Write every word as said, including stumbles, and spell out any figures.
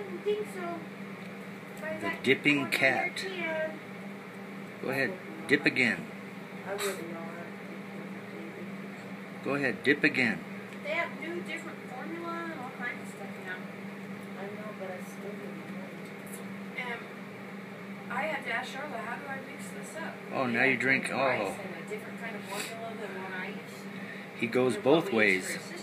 didn't think so. The dipping cat. Go ahead, dip again. I wouldn't know. Go ahead, dip again. They have new, different formula and all kinds of stuff now. I know, but I still didn't know. And I had to ask Charlotte, how do I mix this up? Oh, now you drink. Rice Oh, and a different kind of formula than what I use. he goes They're both probably ways. interested.